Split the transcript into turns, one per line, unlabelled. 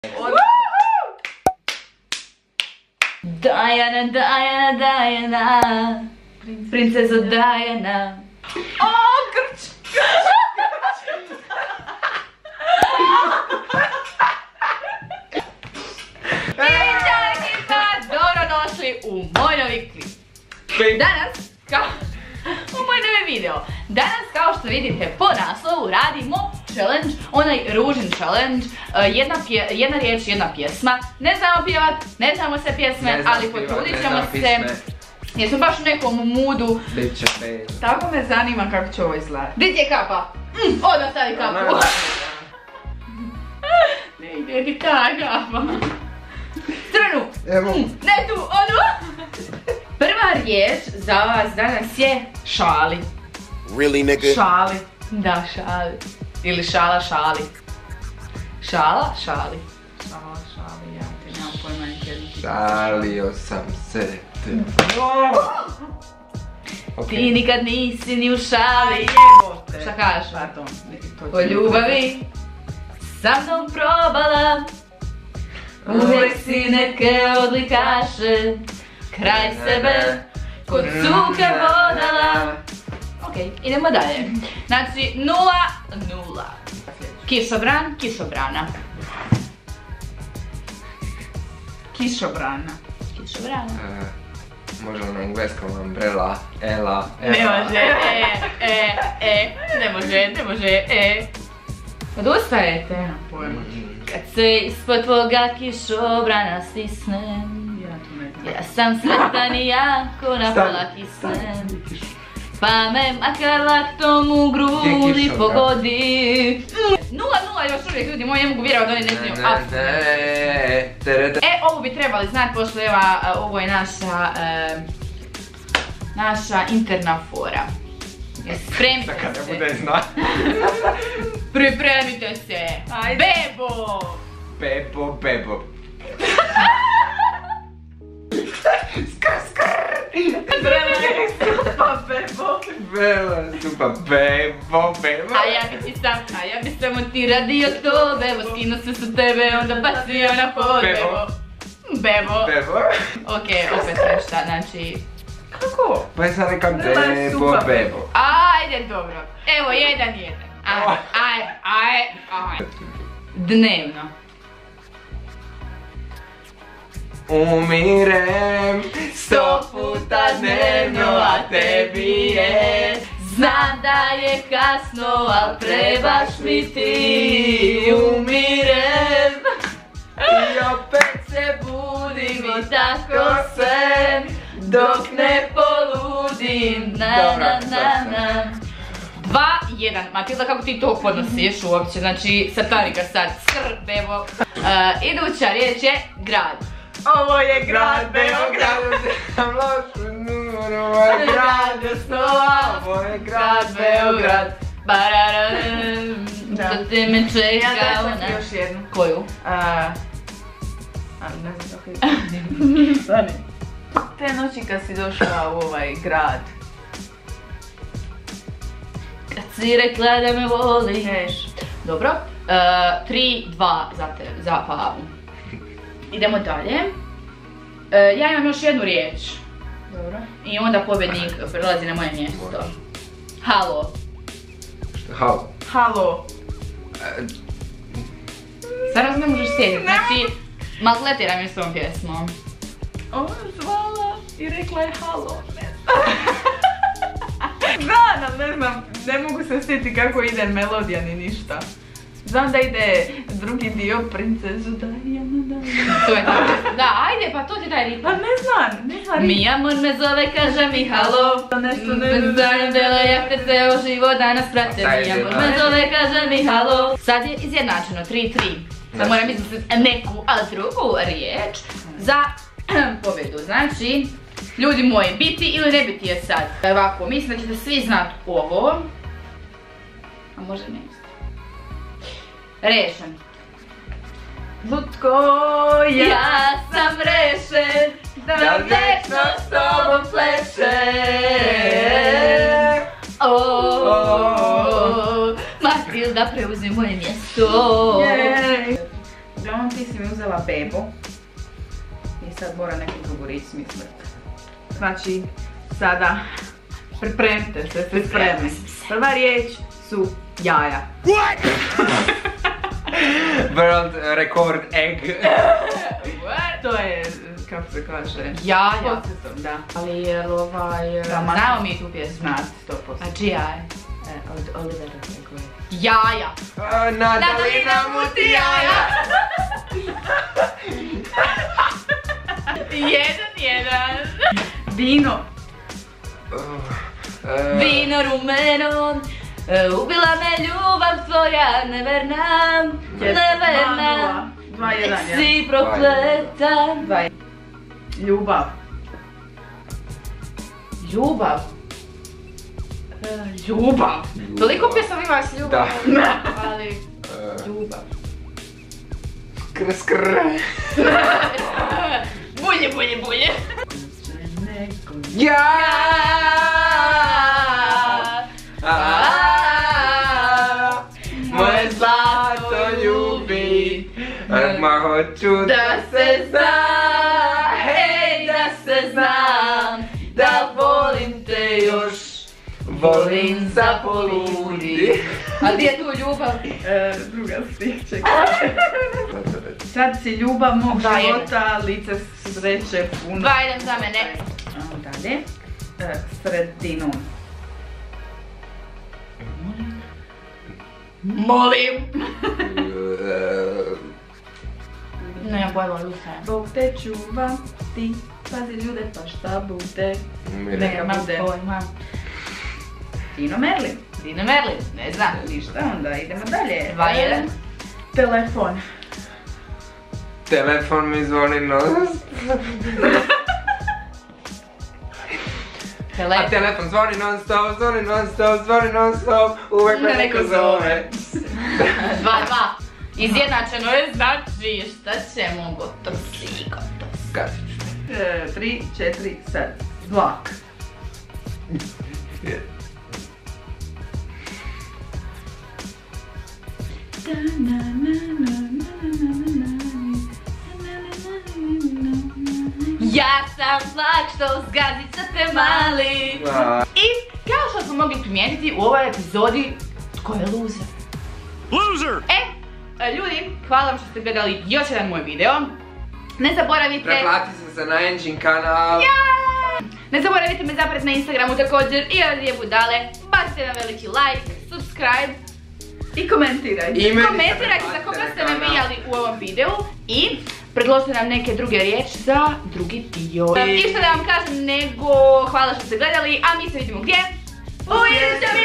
Diana, Diana, Diana, princeza Diana. O, grč! Dobrodošli u moj novi klip. Danas, u moj novi video. Danas, kao što vidite po naslovu, radimo challenge, onaj ružin challenge. Jedna riječ, jedna pjesma. Ne znamo pjevat, ne znamo sve pjesme, ali potrudit ćemo se. Jesmo baš u nekom moodu. Tako me zanima kako će ovo izgledati. Gdje ti je kapa? Odmah stavi kapu. Ne ide ti ta kapa. Crvenu! Ne tu, onu! Prva riječ za vas danas je šali.
Really, nigga?
Šali. Da, šali. Ili šala, šali. Šala, šali. Šala, šali, ja te nemam pojma nikad.
Šalio sam se.
Ti nikad nisi ni u šali. Šta kažeš? O ljubavi sa mnom probala. Uvijek si neke odlikaše, kraj sebe kod cuke vodala. Ok, idemo dalje. Znači, 0-0. Kišobran, kišobrana. Kišobrana. Kišobrana.
Može na engleskom umbrella, ela,
Ne može, ne može, Odustajete? Nemam pojma. Kad se ispod tvoga kišobrana stisnem, ja sam sretan i jako na pola kisnem. Pa me makar laktom u grudi pogodi. 0-0 još uvijek, ljudi moji, ne mogu vjerovati da oni ne znaju apsolutno. Ovo bi trebali znati, pošto ovo je naša interna fora. Spremite se.
Kad ne bude znat.
Pripremite se. Bebo!
Bebo, bebo. Skr, skr!
Supa, bebo!
Bela, supa, bebo, bebo.
A ja bi samo ti radio to, bebo, skinu se sa tebe, onda bacio na pod, bebo. Bebo.
Bebo.
Ok, opet nešto, znači... Kako?
Pa je sad nekam bebo, bebo.
Ajde, dobro. Evo, 1-1. Ajde. Dnevno.
Umirem 100 puta dnevno, a tebi je.
Znam da je kasno, al trebaš mi ti. Umirem
I opet
se budim i tako sve, dok ne poludim. Na. 2-1. Matilda, kako ti to podnosiš uopće? Znači, satari ga sad. Skrb, evo. Iduća riječ je grad. Ovo je grad Beograd.
Ovo je grad snova. Ovo je grad Beograd.
Bararam. Da te me čeka ona.
Ja da sam još jednu.
Koju?
Ne znam kako je.
Stani.
Te noći kad si došla u ovaj grad.
Kad si rekla da me voliš. Dobro. 3-2 za Pavu. Idemo dalje. Ja imam još jednu riječ.
Dobro.
I onda pobjednik prelazi na moje mjesto. Halo.
Što, halo?
Halo.
Stvarno se ne možeš sjetiti. Znači, maltretira mi s tom pjesmom.
Ona zvala i rekla je halo. Znam, ali ne znam, ne mogu se sjetiti kako ide melodija ni ništa. Znam da ide drugi dio princezu Diana.
To je tako. Da, ajde, pa to ti daj ritam.
Pa ne znam ritam.
Mi amor me zove, kaže mi halo.
Nešto
Zanim dela jahte ceo život danas prate. Mi amor me zove, kaže mi halo. Sad je izjednačeno, 3-3. Sad moram izmisliti neku, ali drugu riječ za pobjedu. Znači, ljudi moji, biti ili ne biti je sad. Ovako, mislim da ćete svi znati ovo. A možda ne isto. Rešen.
Lutko, ja
sam rešen da večno s tobom plešem. Matilda preuzmi moje mjesto.
Don't ti si mi uzela bebu. I sad mora neku drugu riječ smisliti. Znači, sada pripremite se, ste spremni. Prva riječ su jaja.
World record egg.
To je, kako se kaže?
Jaja.
Podsjetom, da.
Ali je ovaj... Znamo mi tu pjesmu.
Znate, 100%.
A čija je?
Od Olivera rekao je.
Jaja.
Nadalina muti jaja.
1-1.
Vino.
Vino rumeno, ubila me ljubav tvoja, neverna, neverna.
2-1, ja.
Si prokleta.
Ljubav.
Ljubav. Ljubav. Toliko pjesama ima s ljubav. Ali, ljubav.
Skr.
Bulje.
Ja. Moje zlato ljubi, ma hoću da se zna, hej da se znam, da volim te još, volim zapoludi.
A gdje je tu ljubav?
Druga stih, čekaj. Sad si ljubav mog života, lice sreće puno.
2-1 za mene.
Dalje. Sredinom.
Molim. Nemam pojma, Lusa.
Bog te čuva, ti pazi ljude pa šta bude. Neka
Nemam
bude.
pojma.
Tino Merlin.
Dino Merlin, ne znam.
Ništa, onda idemo dalje.
2-1.
Telefon.
Telefon mi zvoni non A telefon zvoni non stop, uvek me neko zove.
2-2. Izjednačeno je, znači šta ćemo, gotov si, gotov.
Kačić.
3, 4, sad. Vlak.
Ja sam vlak što zgazica te mali. I kao što smo mogli primijetiti u ovoj epizodi, tko je loser?
Loser!
Ljudi, hvala vam što ste gledali još jedan moj video. Ne zaboravite...
Pretplati se na Engine kanal.
Ne zaboravite me zapratiti na Instagramu također i Adrije Budale. Bacite na veliki like, subscribe.
I komentirajte.
Komentirajte za koga ste me vidjeli u ovom videu. I predložite nam neke druge riječi za drugi dio. I što da vam kažem nego hvala što ste gledali, a mi se vidimo gdje? U idućem